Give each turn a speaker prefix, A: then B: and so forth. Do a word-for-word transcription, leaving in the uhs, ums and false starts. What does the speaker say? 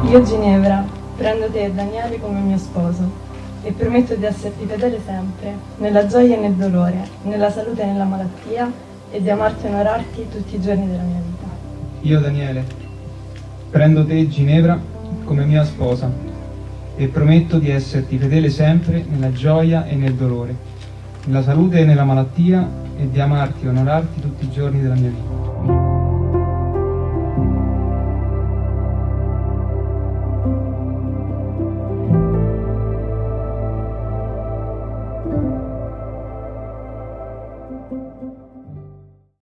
A: Io, Ginevra, prendo te, Daniele, come mio sposo e prometto di esserti fedele sempre, nella gioia e nel dolore, nella salute e nella malattia, e di amarti e onorarti tutti i giorni della mia vita.
B: Io, Daniele, prendo te, Ginevra, come mia sposa e prometto di esserti fedele sempre nella gioia e nel dolore, nella salute e nella malattia, e di amarti e onorarti tutti i giorni della mia vita.